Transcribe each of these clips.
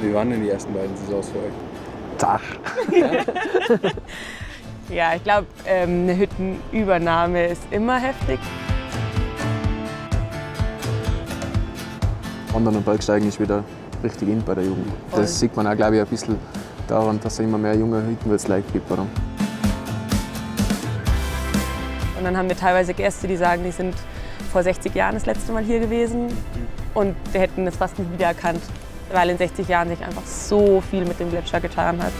Wie waren denn die ersten beiden Saisons für euch? Zach. Ja, ich glaube, eine Hüttenübernahme ist immer heftig. Wandern und Bergsteigen ist wieder richtig in bei der Jugend. Voll. Das sieht man auch, glaube ich, ein bisschen daran, dass es immer mehr junge Hüttenwirtsleute gibt. Oder? Und dann haben wir teilweise Gäste, die sagen, die sind vor 60 Jahren das letzte Mal hier gewesen und die hätten es fast nicht wiedererkannt, weil in 60 Jahren sich einfach so viel mit dem Gletscher getan hat.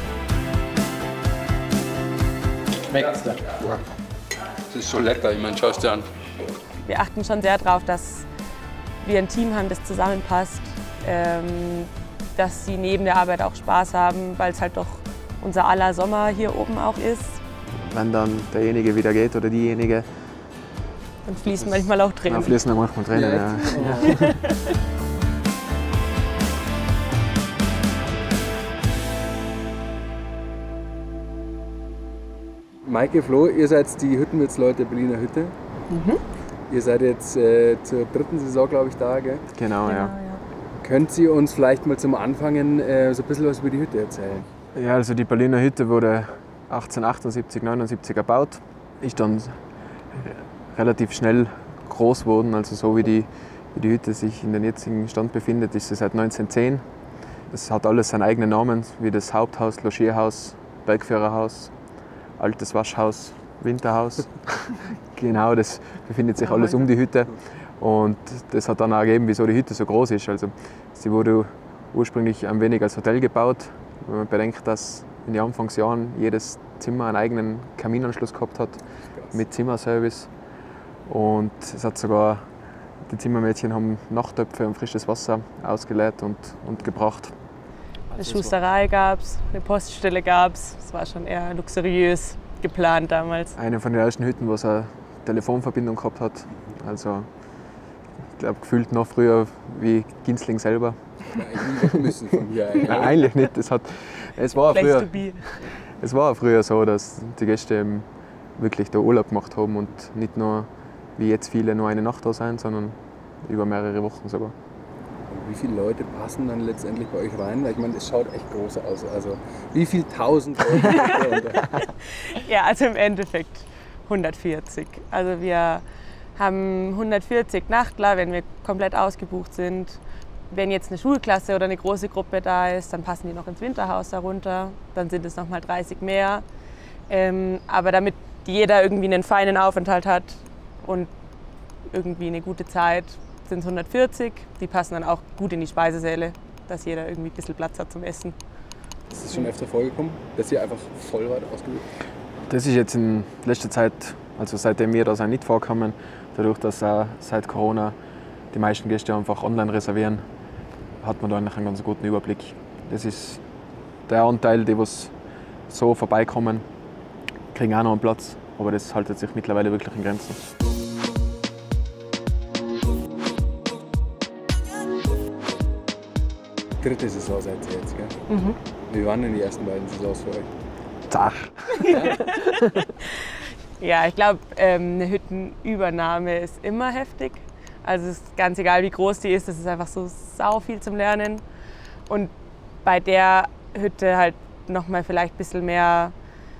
Schmeckt's da? Ja. Das ist so lecker, ich meine, schau es dir an. Wir achten schon sehr darauf, dass wir ein Team haben, das zusammenpasst, dass sie neben der Arbeit auch Spaß haben, weil es halt doch unser aller Sommer hier oben auch ist. Wenn dann derjenige wieder geht oder diejenige, Dann fließen manchmal auch Tränen. dann fließen dann manchmal Tränen. Ja. Ja. Maike, Flo, ihr seid die Hüttenwirtsleute der Berliner Hütte. Ihr seid jetzt zur dritten Saison, glaube ich, da, gell? Genau, ja. Könnt ihr uns vielleicht mal zum Anfangen so ein bisschen was über die Hütte erzählen? Ja, also die Berliner Hütte wurde 1878, 79 erbaut. Ist dann relativ schnell groß geworden, also so wie die Hütte sich in den jetzigen Stand befindet, ist sie seit 1910. Es hat alles seinen eigenen Namen, wie das Haupthaus, Logierhaus, Bergführerhaus, altes Waschhaus, Winterhaus. Genau, das befindet sich alles um die Hütte. Und das hat dann auch ergeben, wieso die Hütte so groß ist. Also, sie wurde ursprünglich ein wenig als Hotel gebaut. Wenn man bedenkt, dass in den Anfangsjahren jedes Zimmer einen eigenen Kaminanschluss gehabt hat, mit Zimmerservice. Und es hat sogar, die Zimmermädchen haben Nachttöpfe und frisches Wasser ausgeleert und gebracht. Eine Schusterei gab es, eine Poststelle gab es. Es war schon eher luxuriös geplant damals. Eine von den ersten Hütten, wo es eine Telefonverbindung gehabt hat. Also, ich glaube, gefühlt noch früher wie Ginzling selber. Eigentlich müssen von hier Nein, eigentlich nicht. Es war früher so, dass die Gäste eben wirklich da Urlaub gemacht haben und nicht nur wie jetzt viele nur eine Nacht da sein, sondern über mehrere Wochen sogar. Wie viele Leute passen dann letztendlich bei euch rein? Weil ich meine, es schaut echt groß aus. Also wie viel 1000 Leute? Ja, also im Endeffekt 140. Also wir haben 140 Nachtler, wenn wir komplett ausgebucht sind. Wenn jetzt eine Schulklasse oder eine große Gruppe da ist, dann passen die noch ins Winterhaus darunter. Dann sind es noch mal 30 mehr. Aber damit jeder irgendwie einen feinen Aufenthalt hat und irgendwie eine gute Zeit, sind es 140. Die passen dann auch gut in die Speisesäle, dass jeder irgendwie ein bisschen Platz hat zum Essen. Ist das schon öfter vorgekommen, dass ihr einfach voll wart ausgebucht? Das ist jetzt in letzter Zeit, also seitdem wir da sind, nicht vorgekommen. Dadurch, dass seit Corona die meisten Gäste einfach online reservieren, hat man da eigentlich einen ganz guten Überblick. Das ist der Anteil, die was so vorbeikommen, kriegen auch noch einen Platz, aber das haltet sich mittlerweile wirklich in Grenzen. Dritte Saison seid ihr jetzt, gell? Wie waren denn die ersten beiden Saisons für euch? Zach. Ja, ich glaube, eine Hüttenübernahme ist immer heftig. Also es ist ganz egal, wie groß die ist, es ist einfach so sau viel zum Lernen. Und bei der Hütte halt noch mal vielleicht ein bisschen mehr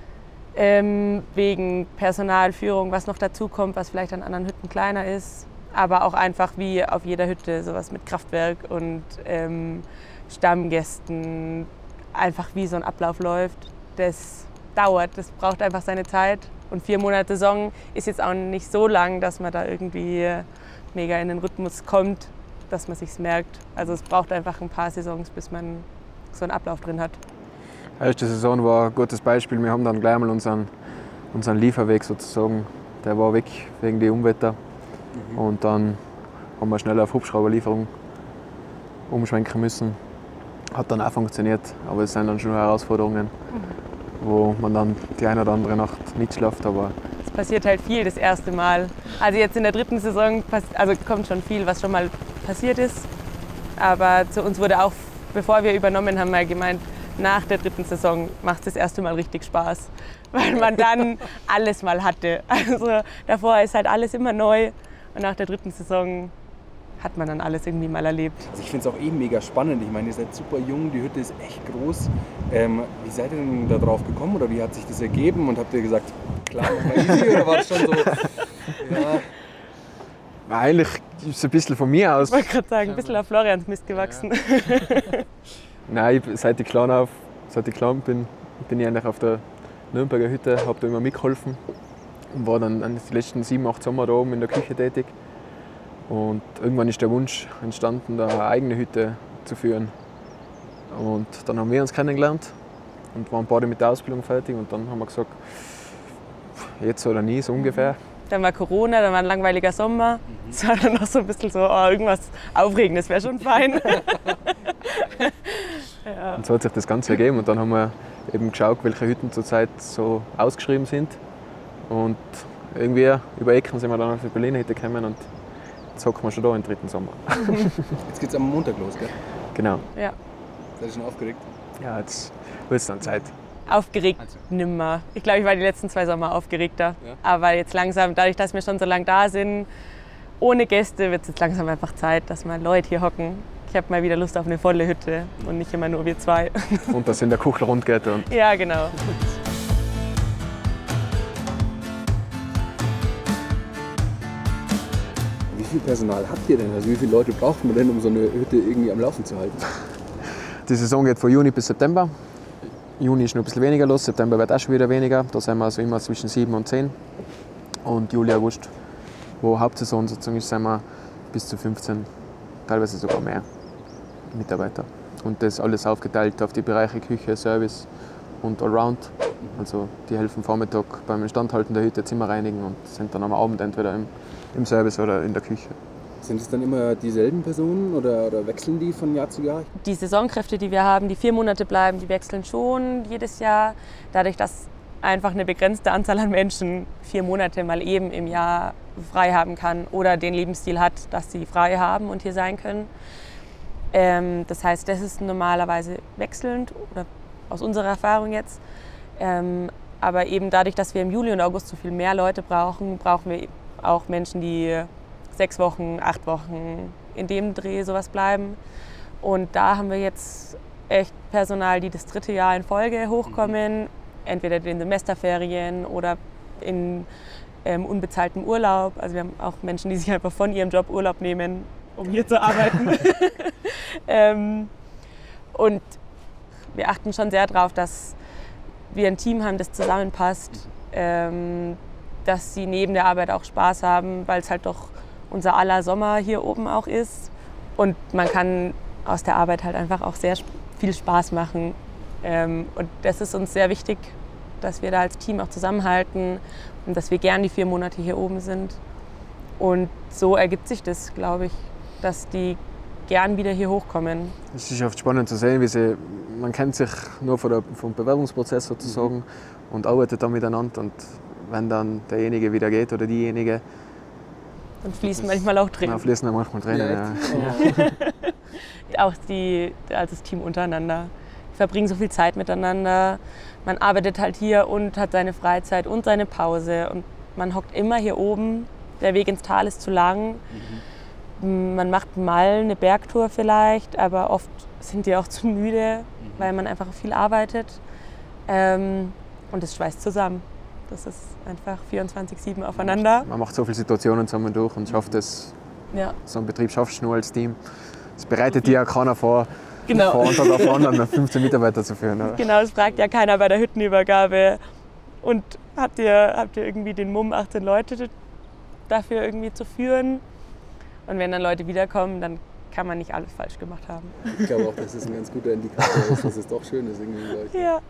wegen Personalführung, was noch dazu kommt, was vielleicht an anderen Hütten kleiner ist. Aber auch einfach wie auf jeder Hütte sowas mit Kraftwerk und Stammgästen, einfach wie so ein Ablauf läuft. Das dauert, das braucht einfach seine Zeit. Und 4 Monate Saison ist jetzt auch nicht so lang, dass man da irgendwie mega in den Rhythmus kommt, dass man sich's merkt. Also es braucht einfach ein paar Saisons, bis man so einen Ablauf drin hat. Die erste Saison war ein gutes Beispiel. Wir haben dann gleich mal unseren Lieferweg sozusagen, der war weg wegen der Unwetter. Und dann haben wir schnell auf Hubschrauberlieferung umschwenken müssen. Hat dann auch funktioniert, aber es sind dann schon Herausforderungen, wo man dann die eine oder andere Nacht nicht schläft. Aber es passiert halt viel das erste Mal. Also jetzt in der dritten Saison kommt schon viel, was schon mal passiert ist. Aber zu uns wurde auch, bevor wir übernommen haben, mal gemeint, nach der dritten Saison macht es das erste Mal richtig Spaß, weil man dann alles mal hatte. Also davor ist halt alles immer neu und nach der dritten Saison hat man dann alles irgendwie mal erlebt. Also ich finde es auch mega spannend. Ich meine, ihr seid super jung, die Hütte ist echt groß. Wie seid ihr denn da drauf gekommen oder wie hat sich das ergeben? Und habt ihr gesagt, klar, mach mal easy oder war das schon so? Ja. Eigentlich ist es ein bisschen von mir aus. Ich wollte gerade sagen, ein bisschen auf Florians Mist gewachsen. Ja. Nein, seit ich klein bin ich eigentlich auf der Nürnberger Hütte, habe da immer mitgeholfen und war dann die letzten 7, 8 Sommer da oben in der Küche tätig. Und irgendwann ist der Wunsch entstanden, da eine eigene Hütte zu führen. Und dann haben wir uns kennengelernt und waren beide mit der Ausbildung fertig. Und dann haben wir gesagt, jetzt oder nie, so ungefähr. Dann war Corona, dann war ein langweiliger Sommer. Es war dann noch so ein bisschen so, irgendwas Aufregendes wäre schon fein. Ja. Und so hat sich das Ganze ergeben. Und dann haben wir eben geschaut, welche Hütten zurzeit so ausgeschrieben sind. Und irgendwie über Ecken sind wir dann auf die Berliner Hütte gekommen und jetzt hocken wir schon da im 3. Sommer. Jetzt geht's am Montag los, gell? Genau. Ja. Seid ihr schon aufgeregt? Ja, jetzt wird es dann Zeit. Aufgeregt nimmer. Ich glaube, ich war die letzten 2 Sommer aufgeregter. Ja. Aber jetzt langsam, dadurch, dass wir schon so lange da sind, ohne Gäste, wird es jetzt langsam einfach Zeit, dass mal Leute hier hocken. Ich habe mal wieder Lust auf eine volle Hütte und nicht immer nur wir 2. Und dass in der Kuchel rund geht. Und Ja, genau. Wie viel Personal habt ihr denn? Also wie viele Leute braucht man denn, um so eine Hütte irgendwie am Laufen zu halten? die Saison geht von Juni bis September. Juni ist noch ein bisschen weniger los, September wird auch schon wieder weniger. Da sind wir also immer zwischen 7 und 10. Und Juli, August, wo Hauptsaison sozusagen ist, sind wir bis zu 15, teilweise sogar mehr Mitarbeiter. Und das alles aufgeteilt auf die Bereiche Küche, Service und Allround. Also die helfen Vormittag beim Instandhalten der Hütte, Zimmer reinigen und sind dann am Abend entweder im Service oder in der Küche. Sind es dann immer dieselben Personen oder wechseln die von Jahr zu Jahr? Die Saisonkräfte, die wir haben, die 4 Monate bleiben, die wechseln schon jedes Jahr. Dadurch, dass einfach eine begrenzte Anzahl an Menschen 4 Monate mal eben im Jahr frei haben kann oder den Lebensstil hat, dass sie frei haben und hier sein können. Das heißt, das ist normalerweise wechselnd, oder aus unserer Erfahrung jetzt. Aber eben dadurch, dass wir im Juli und August so viel mehr Leute brauchen, brauchen wir auch Menschen, die 6 Wochen, 8 Wochen in dem Dreh sowas bleiben. Und da haben wir jetzt echt Personal, die das 3. Jahr in Folge hochkommen, entweder in den Semesterferien oder in unbezahltem Urlaub. Also wir haben auch Menschen, die sich einfach von ihrem Job Urlaub nehmen, um hier zu arbeiten. Und wir achten schon sehr darauf, dass wir ein Team haben, das zusammenpasst, dass sie neben der Arbeit auch Spaß haben, weil es halt doch unser aller Sommer hier oben auch ist. Und man kann aus der Arbeit halt einfach auch sehr viel Spaß machen. Und das ist uns sehr wichtig, dass wir da als Team auch zusammenhalten und dass wir gern die 4 Monate hier oben sind. Und so ergibt sich das, glaube ich, dass die gern wieder hier hochkommen. Es ist oft spannend zu sehen, wie man kennt sich nur vom Bewerbungsprozess sozusagen und arbeitet dann miteinander. Und wenn dann derjenige wieder geht oder diejenige, Und fließen manchmal auch Tränen. dann fließen dann manchmal Tränen. Ja, Ja. Auch das Team untereinander. Wir verbringen so viel Zeit miteinander. Man arbeitet halt hier und hat seine Freizeit und seine Pause. Und man hockt immer hier oben. Der Weg ins Tal ist zu lang. Man macht mal eine Bergtour vielleicht, aber oft sind die auch zu müde, weil man einfach viel arbeitet. Und es schweißt zusammen. Das ist einfach 24/7 aufeinander. Man macht so viele Situationen zusammen durch und schafft es. Ja. So einen Betrieb schaffst du nur als Team. Es bereitet dir ja keiner vor, Genau. vor einen Tag auf den anderen 15 Mitarbeiter zu führen. Oder? Genau, das fragt ja keiner bei der Hüttenübergabe. Und habt ihr irgendwie den Mumm, 18 Leute dafür irgendwie zu führen? Und wenn dann Leute wiederkommen, dann kann man nicht alles falsch gemacht haben. Ich glaube auch, dass es ein ganz guter Indikator ist, dass es doch schön ist irgendwie bei euch. Ja.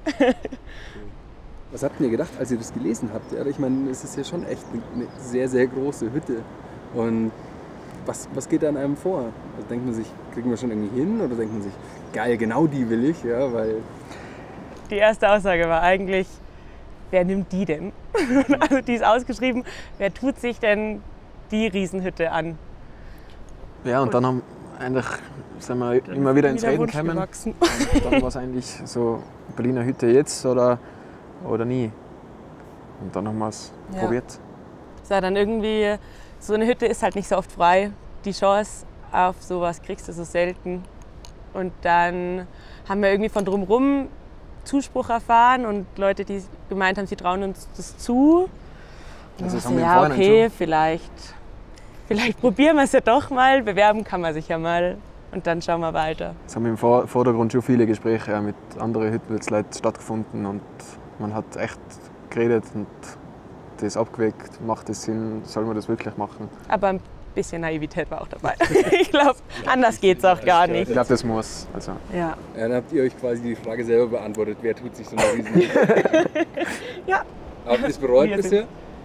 Was habt ihr gedacht, als ihr das gelesen habt? Ja, ich meine, es ist ja schon echt eine sehr, sehr große Hütte. Und was geht da an einem vor? Also denkt man sich, kriegen wir schon irgendwie hin? Oder denkt man sich, geil, genau die will ich? Ja, weil Die erste Aussage war eigentlich, wer nimmt die denn? Also die ist ausgeschrieben, wer tut sich denn die Riesenhütte an? Ja, und dann sind wir immer wieder ins Reden Wunsch gekommen. gewachsen. Und dann war es eigentlich so, Berliner Hütte jetzt oder nie. Und dann haben wir es Ja. probiert. Es war dann irgendwie, so eine Hütte ist halt nicht so oft frei. Die Chance, auf sowas kriegst du so selten. Und dann haben wir irgendwie von drumherum Zuspruch erfahren und Leute, die gemeint haben, sie trauen uns das zu. Also das so, haben wir im ja, Vorhinein okay, vielleicht probieren wir es ja doch mal, bewerben kann man sich ja mal und dann schauen wir weiter. Es haben im Vordergrund schon viele Gespräche mit anderen Hüttenwirtsleuten stattgefunden und man hat echt geredet und das abgewägt, macht es Sinn, soll man das wirklich machen? Aber ein bisschen Naivität war auch dabei. Ich glaube, anders geht es auch gar Ich nicht. glaube, das muss. Also, Ja. Dann habt ihr euch quasi die Frage selber beantwortet, wer tut sich so eine riesen... Ja. Habt ihr es bereut Wir bisher?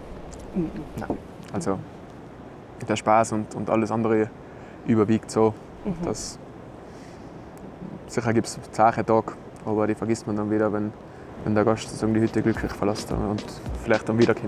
also der Spaß und alles andere überwiegt so. Dass sicher gibt es zache Tage, aber die vergisst man dann wieder, wenn der Gast sozusagen die Hütte glücklich verlässt und vielleicht dann wiederkommt.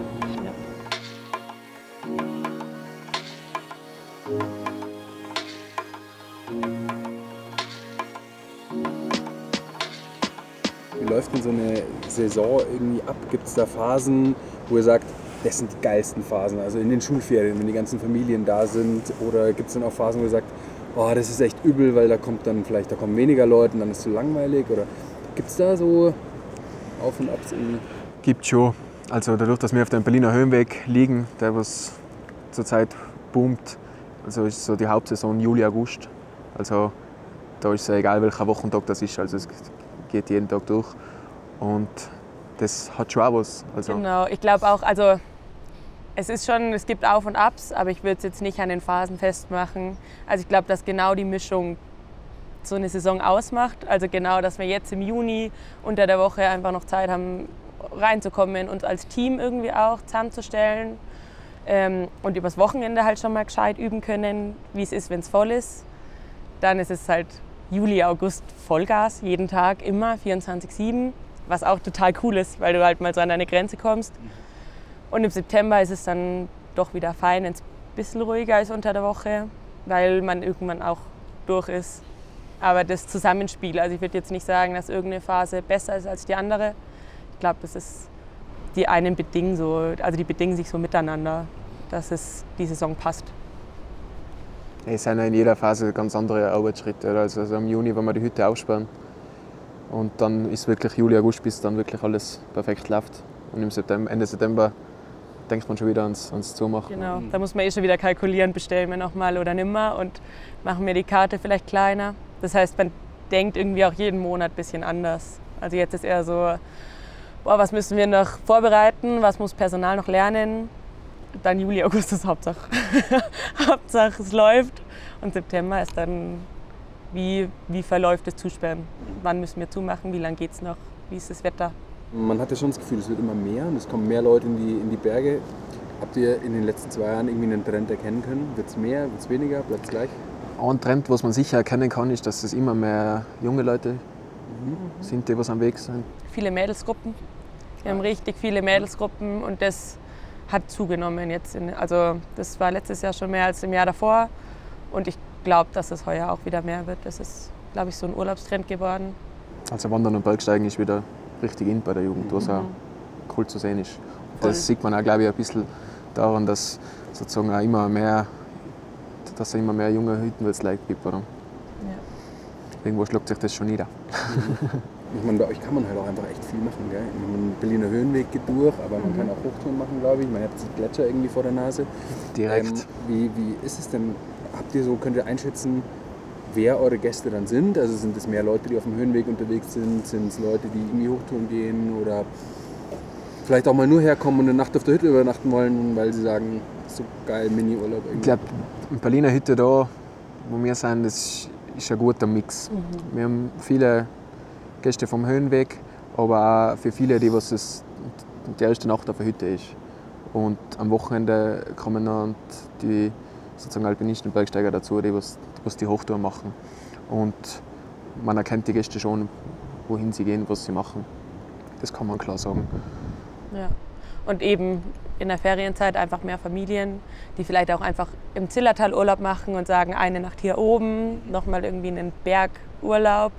Wie läuft denn so eine Saison irgendwie ab? Gibt es da Phasen, wo ihr sagt, das sind die geilsten Phasen, also in den Schulferien, wenn die ganzen Familien da sind? Oder gibt es dann auch Phasen, wo ihr sagt, oh, das ist echt übel, weil da kommen weniger Leute und dann ist es zu langweilig? Oder gibt es da so Auf und Abs irgendwie? Gibt schon. Also dadurch, dass wir auf dem Berliner Höhenweg liegen, der was zurzeit boomt, also ist so die Hauptsaison Juli, August. Also da ist es egal, welcher Wochentag das ist, also es geht jeden Tag durch. Und das hat schon auch was. Also, Genau, ich glaube auch, also es gibt Auf und Abs, aber ich würde es jetzt nicht an den Phasen festmachen. Also ich glaube, dass genau die Mischung so eine Saison ausmacht. Also genau, dass wir jetzt im Juni unter der Woche einfach noch Zeit haben, reinzukommen, uns als Team irgendwie auch zusammenzustellen und übers Wochenende halt schon mal gescheit üben können, wie es ist, wenn es voll ist. Dann ist es halt Juli, August Vollgas, jeden Tag, immer, 24/7, was auch total cool ist, weil du halt mal so an deine Grenze kommst. Und im September ist es dann doch wieder fein, wenn es ein bisschen ruhiger ist unter der Woche, weil man irgendwann auch durch ist. Aber das Zusammenspiel, also ich würde jetzt nicht sagen, dass irgendeine Phase besser ist als die andere. Ich glaube, das ist, die bedingen sich so miteinander, dass es die Saison passt. es sind in jeder Phase ganz andere Arbeitsschritte. Also im Juni, wenn wir die Hütte aufsperren, und dann ist wirklich Juli, August, bis dann wirklich alles perfekt läuft. Und im September, Ende September denkt man schon wieder ans Zumachen. Genau, da muss man schon wieder kalkulieren, bestellen wir nochmal oder nimmer und machen wir die Karte vielleicht kleiner. Das heißt, man denkt irgendwie auch jeden Monat ein bisschen anders. Also jetzt ist eher so, was müssen wir noch vorbereiten, was muss Personal noch lernen. Dann Juli, August ist Hauptsache. Hauptsache es läuft. Und September ist dann, wie verläuft das Zusperren? Wann müssen wir zumachen, wie lange geht es noch, wie ist das Wetter? Man hat ja schon das Gefühl, es wird immer mehr und es kommen mehr Leute in die Berge. Habt ihr in den letzten 2 Jahren irgendwie einen Trend erkennen können? Wird es mehr, wird es weniger, bleibt es gleich? Ein Trend, was man sicher erkennen kann, ist, dass es immer mehr junge Leute sind, die was am Weg sind. Viele Mädelsgruppen. Wir haben richtig viele Mädelsgruppen und das hat zugenommen jetzt. Also das war letztes Jahr schon mehr als im Jahr davor und ich glaube, dass es heuer auch wieder mehr wird. Das ist, glaube ich, so ein Urlaubstrend geworden. Also Wandern und Bergsteigen ist wieder richtig in bei der Jugend, was auch cool zu sehen ist. Voll. Das sieht man auch, glaube ich, ein bisschen daran, dass sozusagen auch immer mehr junge Hüttenwirtsleute gibt. Oder? Ja. Irgendwo schlägt sich das schon nieder. Ich meine, bei euch kann man halt auch einfach echt viel machen. Gell? Ein Berliner Höhenweg geht durch, aber man kann auch Hochtouren machen, glaube ich. Man hat die Gletscher irgendwie vor der Nase. Direkt. Wie ist es denn? Könnt ihr einschätzen, wer eure Gäste dann sind? Also sind es mehr Leute, die auf dem Höhenweg unterwegs sind? Sind es Leute, die in die Hochtouren gehen? Oder vielleicht auch mal nur herkommen und eine Nacht auf der Hütte übernachten wollen, weil sie sagen, so geil, Mini-Urlaub irgendwie? Ich glaube, in Berliner Hütte da, wo wir sind, das ist ein guter Mix. Wir haben viele Gäste vom Höhenweg, aber auch für viele, die die erste Nacht auf der Hütte ist. Und am Wochenende kommen dann die sozusagen Alpinisten und Bergsteiger dazu, die die Hochtour machen. Und man erkennt die Gäste schon, wohin sie gehen, was sie machen. Das kann man klar sagen. Ja. Und eben in der Ferienzeit einfach mehr Familien, die vielleicht auch einfach im Zillertal Urlaub machen und sagen, eine Nacht hier oben, nochmal irgendwie einen Bergurlaub.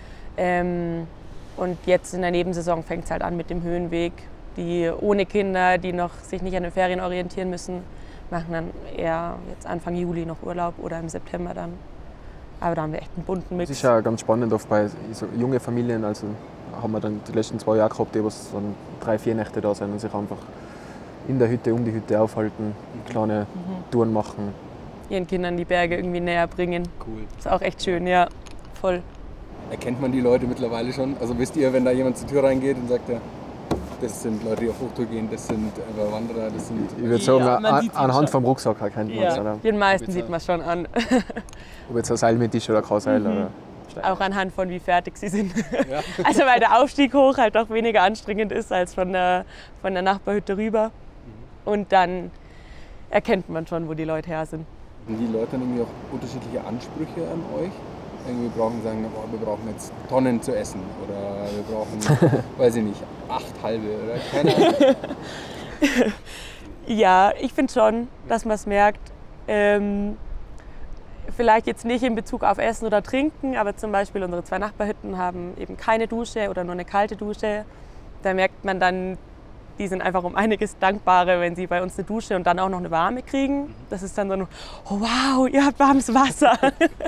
Und jetzt in der Nebensaison fängt es halt an mit dem Höhenweg, die ohne Kinder, die noch sich nicht an den Ferien orientieren müssen, machen dann eher jetzt Anfang Juli noch Urlaub oder im September dann. Aber da haben wir echt einen bunten Mix. Das ist ja ganz spannend oft bei so jungen Familien. Also haben wir dann die letzten 2 Jahre gehabt, die dann 3-4 Nächte da sind und sich einfach in der Hütte, um die Hütte aufhalten, kleine Touren machen. Ihren Kindern die Berge irgendwie näher bringen. Cool. Ist auch echt schön, ja, voll. Erkennt man die Leute mittlerweile schon? Also wisst ihr, wenn da jemand zur Tür reingeht und sagt, ja, das sind Leute, die auf Hochtour gehen, das sind Wanderer, das sind... Ich würde sagen, Ja, man sieht sie anhand schon. vom Rucksack erkennt man es. Ja, den meisten sieht man schon an. Ob jetzt ein Seil mit ist oder kein Seil. Oder Auch anhand von wie fertig sie sind. Ja. Also weil der Aufstieg hoch halt doch weniger anstrengend ist als von der Nachbarhütte rüber. Und dann erkennt man schon, wo die Leute her sind. Haben die Leute dann irgendwie auch unterschiedliche Ansprüche an euch? Irgendwie sagen, boah, wir brauchen jetzt Tonnen zu essen oder wir brauchen, weiß ich nicht, 8 halbe oder keine Ahnung. Ja, ich finde schon, dass man es merkt. Vielleicht jetzt nicht in Bezug auf Essen oder Trinken, aber zum Beispiel unsere 2 Nachbarhütten haben eben keine Dusche oder nur eine kalte Dusche. Da merkt man dann, die sind einfach um einiges dankbarer, wenn sie bei uns eine Dusche und dann auch noch eine warme kriegen. Das ist dann so, oh wow, ihr habt warmes Wasser.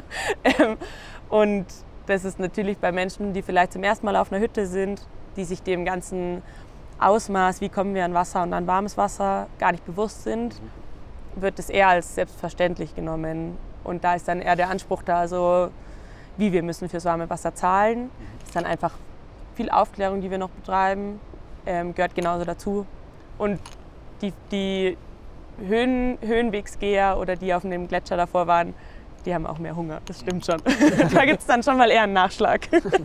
Und das ist natürlich bei Menschen, die vielleicht zum ersten Mal auf einer Hütte sind, die sich dem ganzen Ausmaß, wie kommen wir an Wasser und an warmes Wasser, gar nicht bewusst sind, wird es eher als selbstverständlich genommen. Und da ist dann eher der Anspruch da, so wie wir müssen fürs warme Wasser zahlen. Das ist dann einfach viel Aufklärung, die wir noch betreiben, gehört genauso dazu. Und die Höhenwegsgeher oder die auf dem Gletscher davor waren, die haben auch mehr Hunger, das stimmt schon. Da gibt es dann schon mal eher einen Nachschlag.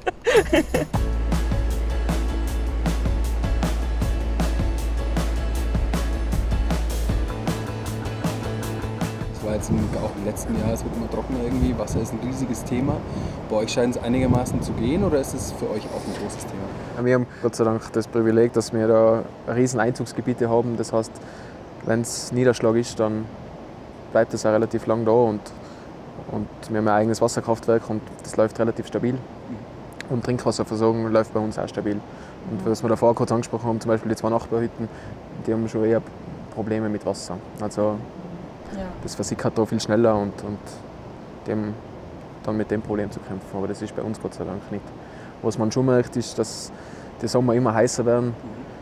Das war jetzt auch im letzten Jahr, es wird immer trockener irgendwie, Wasser ist ein riesiges Thema. Bei euch scheint es einigermaßen zu gehen oder ist es für euch auch ein großes Thema? Wir haben Gott sei Dank das Privileg, dass wir da riesen Einzugsgebiete haben. Das heißt, wenn es Niederschlag ist, dann bleibt es auch relativ lang da und wir haben ein eigenes Wasserkraftwerk und das läuft relativ stabil. Und Trinkwasserversorgung läuft bei uns auch stabil. Und was wir davor kurz angesprochen haben, zum Beispiel die 2 Nachbarhütten, die haben schon eher Probleme mit Wasser. Also das versickert da viel schneller und die haben dann mit dem Problem zu kämpfen. Aber das ist bei uns Gott sei Dank nicht. Was man schon merkt, ist, dass die Sommer immer heißer werden.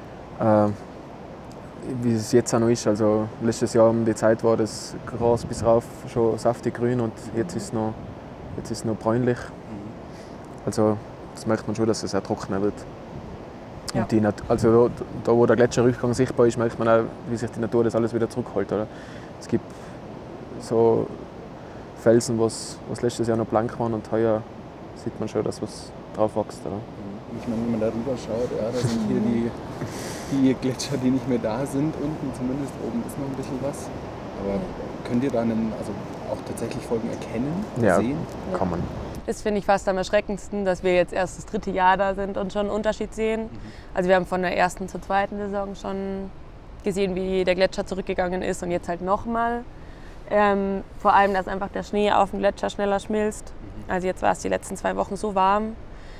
Wie es jetzt auch noch ist. Also letztes Jahr um die Zeit war das Gras bis rauf schon saftig grün und jetzt ist es noch bräunlich. Also das merkt man schon, dass es auch trockener wird. Ja. Und also da, wo der Gletscherrückgang sichtbar ist, merkt man auch, wie sich die Natur das alles wieder zurückholt. Oder? Es gibt so Felsen, was letztes Jahr noch blank waren und heuer sieht man schon, dass was drauf wächst. Oder? Ich meine, wenn man da rüber schaut, ja, da sind hier die Gletscher, die nicht mehr da sind, unten zumindest, oben ist noch ein bisschen was. Aber könnt ihr da auch tatsächlich Folgen erkennen, sehen? Ja, kann man. Das finde ich fast am erschreckendsten, dass wir jetzt erst das 3. Jahr da sind und schon einen Unterschied sehen. Also wir haben von der 1. zur 2. Saison schon gesehen, wie der Gletscher zurückgegangen ist und jetzt halt nochmal. Vor allem, dass einfach der Schnee auf dem Gletscher schneller schmilzt. Also jetzt war es die letzten 2 Wochen so warm,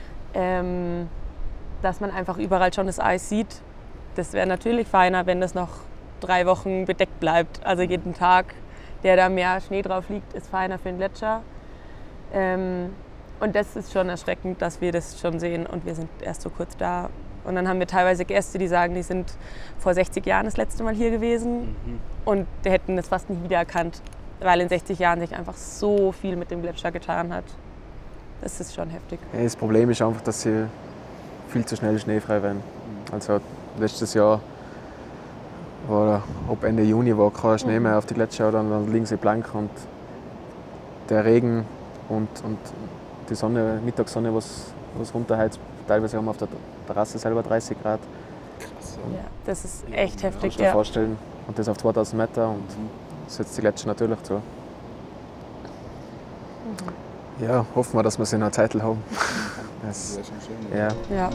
dass man einfach überall schon das Eis sieht. Das wäre natürlich feiner, wenn das noch 3 Wochen bedeckt bleibt. Also jeden Tag, der da mehr Schnee drauf liegt, ist feiner für den Gletscher. Und das ist schon erschreckend, dass wir das schon sehen und wir sind erst so kurz da. Und dann haben wir teilweise Gäste, die sagen, die sind vor 60 Jahren das letzte Mal hier gewesen und die hätten das fast nicht wiedererkannt, weil in 60 Jahren sich einfach so viel mit dem Gletscher getan hat. Das ist schon heftig. Ja, das Problem ist einfach, dass sie viel zu schnell schneefrei werden. Also letztes Jahr war ab Ende Juni war kein Schnee mehr auf die Gletscher, dann liegen sie blank und der Regen und die Sonne, Mittagssonne, was runterheizt. Teilweise haben wir auf der Terrasse selber 30 Grad. Krass. Ja, das ist echt heftig. Kannst du dir vorstellen. Und das auf 2000 Meter und das setzt die Gletscher natürlich zu. Ja, hoffen wir, dass wir sie in einer Zeit haben. Das wäre schon schön. Ja. Ja.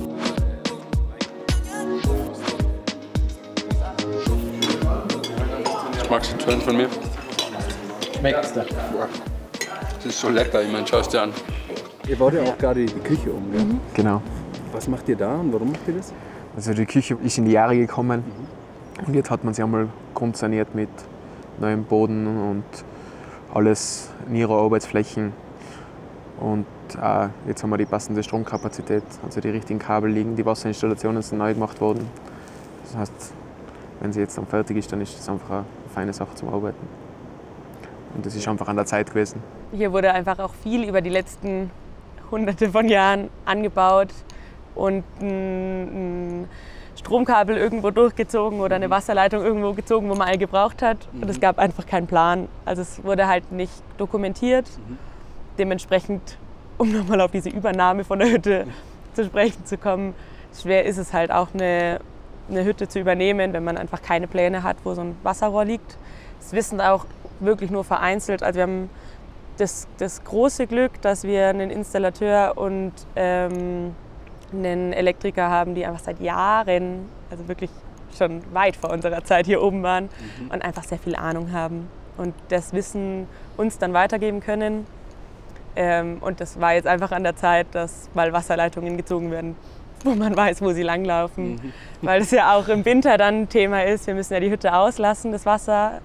Magst du einen Trend von mir? Schmeckt's dir? Das ist so lecker, ich meine, schau es dir an. Ihr baut ja auch gerade die Küche um, gell? Genau. Was macht ihr da und warum macht ihr das? Also die Küche ist in die Jahre gekommen und jetzt hat man sie einmal grundsaniert mit neuem Boden und alles Niro-Arbeitsflächen. Und jetzt haben wir die passende Stromkapazität, also die richtigen Kabel liegen, die Wasserinstallationen sind neu gemacht worden. Das heißt, wenn sie jetzt dann fertig ist, dann ist das einfach eine feine Sache zum Arbeiten. Und das ist einfach an der Zeit gewesen. Hier wurde einfach auch viel über die letzten Hunderte von Jahren angebaut und ein Stromkabel irgendwo durchgezogen oder eine Wasserleitung irgendwo gezogen, wo man all gebraucht hat. Und es gab einfach keinen Plan. Also es wurde halt nicht dokumentiert. Dementsprechend, um nochmal auf diese Übernahme von der Hütte zu sprechen zu kommen, schwer ist es halt auch eine Hütte zu übernehmen, wenn man einfach keine Pläne hat, wo so ein Wasserrohr liegt. Das wissen auch wirklich nur vereinzelt. Also wir haben das große Glück, dass wir einen Installateur und einen Elektriker haben, die einfach seit Jahren, also wirklich schon weit vor unserer Zeit hier oben waren und einfach sehr viel Ahnung haben und das Wissen uns dann weitergeben können. Und das war jetzt einfach an der Zeit, dass mal Wasserleitungen gezogen werden, wo man weiß, wo sie langlaufen. Weil es ja auch im Winter dann ein Thema ist. Wir müssen ja die Hütte auslassen, das Wasser.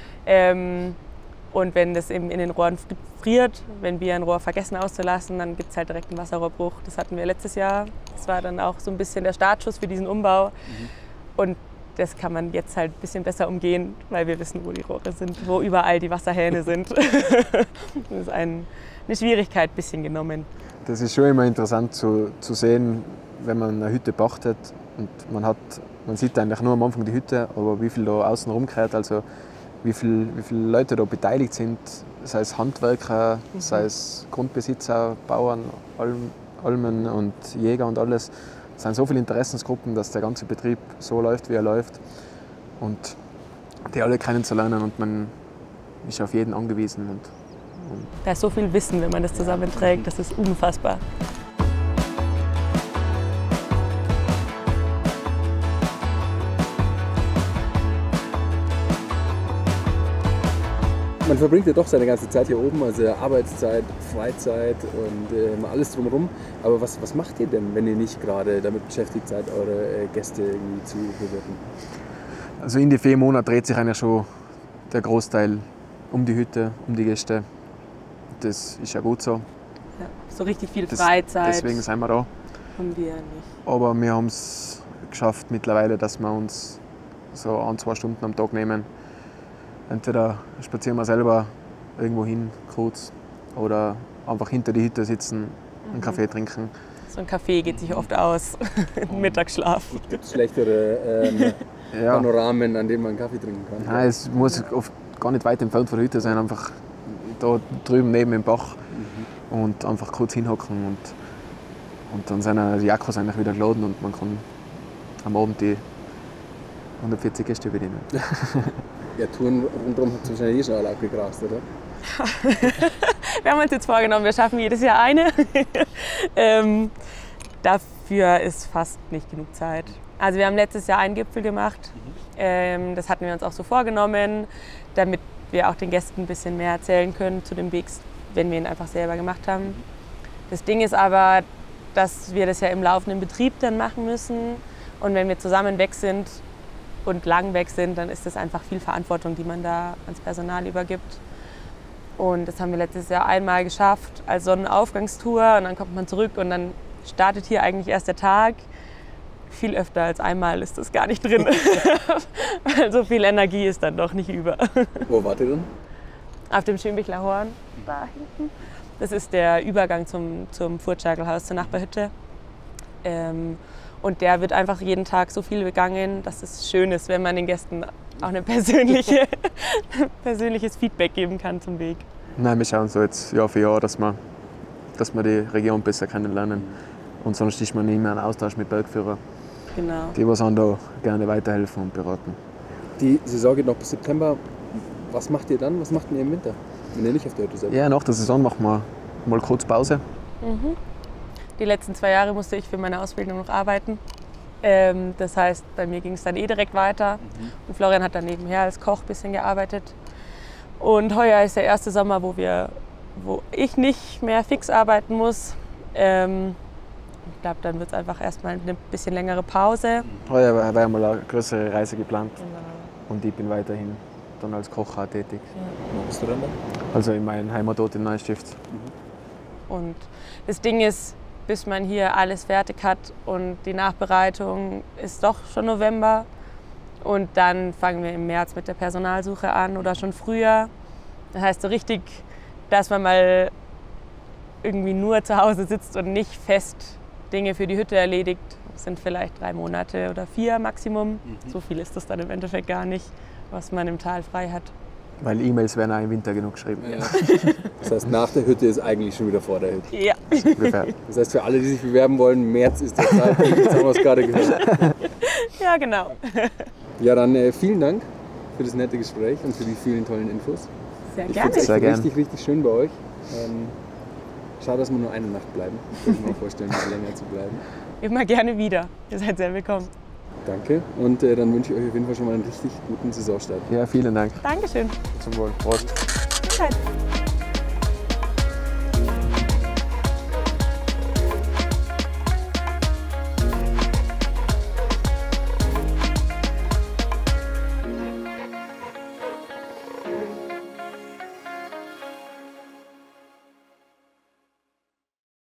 Und wenn das eben in den Rohren friert, wenn wir ein Rohr vergessen auszulassen, dann gibt es halt direkt einen Wasserrohrbruch. Das hatten wir letztes Jahr. Das war dann auch so ein bisschen der Startschuss für diesen Umbau. Und das kann man jetzt halt ein bisschen besser umgehen, weil wir wissen, wo die Rohre sind, wo überall die Wasserhähne sind. Das ist eine Schwierigkeit ein bisschen genommen. Das ist schon immer interessant zu sehen, wenn man eine Hütte pachtet und man sieht eigentlich nur am Anfang die Hütte, aber wie viel da außen rumkehrt, also wie viele Leute da beteiligt sind, sei es Handwerker, sei es Grundbesitzer, Bauern, Almen und Jäger und alles. Es sind so viele Interessensgruppen, dass der ganze Betrieb so läuft, wie er läuft und die alle kennenzulernen und man ist auf jeden angewiesen. Da ist so viel Wissen, wenn man das zusammenträgt, das ist unfassbar. Man verbringt ja doch seine ganze Zeit hier oben, also Arbeitszeit, Freizeit und alles drumherum. Aber was macht ihr denn, wenn ihr nicht gerade damit beschäftigt seid, eure Gäste irgendwie zu bewirten? Also in die Ferien dreht sich eigentlich schon der Großteil um die Hütte, um die Gäste. Das ist ja gut so. Ja, so richtig viel Freizeit. Deswegen sind wir da. Haben wir nicht. Aber wir haben es geschafft mittlerweile, dass wir uns so 1-2 Stunden am Tag nehmen. Entweder spazieren wir selber irgendwo hin, kurz, oder einfach hinter die Hütte sitzen, einen Kaffee trinken. So ein Kaffee geht sich oft aus, Mittagsschlaf. Gibt es schlechtere Panoramen, an denen man einen Kaffee trinken kann? Nein, es muss oft gar nicht weit entfernt von der Hütte sein, einfach da drüben neben dem Bach und einfach kurz hinhocken und dann sind die Akkus eigentlich wieder geladen und man kann am Abend die 140 Gäste bedienen. Ja, Touren rundherum hat es wahrscheinlich schon alle abgegrast, oder? Wir haben uns jetzt vorgenommen, wir schaffen jedes Jahr eine. Dafür ist fast nicht genug Zeit. Also wir haben letztes Jahr einen Gipfel gemacht. Das hatten wir uns auch so vorgenommen, damit wir auch den Gästen ein bisschen mehr erzählen können zu dem Weg, wenn wir ihn einfach selber gemacht haben. Das Ding ist aber, dass wir das ja im laufenden Betrieb dann machen müssen. Und wenn wir zusammen weg sind und lang weg sind, dann ist das einfach viel Verantwortung, die man da ans Personal übergibt. Und das haben wir letztes Jahr einmal geschafft als Sonnenaufgangstour und dann kommt man zurück und dann startet hier eigentlich erst der Tag. Viel öfter als einmal ist das gar nicht drin, weil so viel Energie ist dann doch nicht über. Wo wart ihr denn? Auf dem Schönbichler Horn, da hinten. Das ist der Übergang zum Furtschagelhaus, zur Nachbarhütte. Und der wird einfach jeden Tag so viel begangen, dass es schön ist, wenn man den Gästen auch ein persönliches Feedback geben kann zum Weg. Nein, wir schauen so jetzt Jahr für Jahr, dass wir die Region besser kennenlernen. Und sonst ist man immer in Austausch mit Bergführern, Genau. die uns da gerne weiterhelfen und beraten. Die Saison geht noch bis September. Was macht ihr dann? Was macht ihr im Winter, wenn ihr nicht auf der Hütte seid? Ja, nach der Saison machen wir mal kurz Pause. Die letzten 2 Jahre musste ich für meine Ausbildung noch arbeiten. Das heißt, bei mir ging es dann direkt weiter. Und Florian hat dann nebenher als Koch ein bisschen gearbeitet. Und heuer ist der erste Sommer, wo ich nicht mehr fix arbeiten muss. Ich glaube, dann wird es einfach erstmal eine bisschen längere Pause. Heuer war mal eine größere Reise geplant Genau. und ich bin weiterhin dann als Koch auch tätig. Wo bist du dann da? Also in meinem Heimatort in Neustift. Und das Ding ist, bis man hier alles fertig hat und die Nachbereitung ist doch schon November. Und dann fangen wir im März mit der Personalsuche an oder schon früher. Das heißt so richtig, dass man mal irgendwie nur zu Hause sitzt und nicht fest Dinge für die Hütte erledigt. Das sind vielleicht 3 Monate oder 4 Maximum. So viel ist das dann im Endeffekt gar nicht, was man im Tal frei hat. Weil E-Mails werden auch im Winter genug geschrieben. Ja. Das heißt, nach der Hütte ist eigentlich schon wieder vor der Hütte. Ja. Ungefähr. Das heißt, für alle, die sich bewerben wollen, März ist der Zeitpunkt. Jetzt haben wir es gerade gehört. Ja, genau. Ja, dann vielen Dank für das nette Gespräch und für die vielen tollen Infos. Sehr Ich gerne. finde es Sehr echt gern. richtig, richtig schön bei euch. Schade, dass wir nur eine Nacht bleiben. Ich könnte mir vorstellen, ein bisschen länger zu bleiben. Immer gerne wieder. Ihr seid sehr willkommen. Danke und dann wünsche ich euch auf jeden Fall schon mal einen richtig guten Saisonstart. Ja, vielen Dank. Dankeschön. Zum Wohl. Prost. Gesundheit.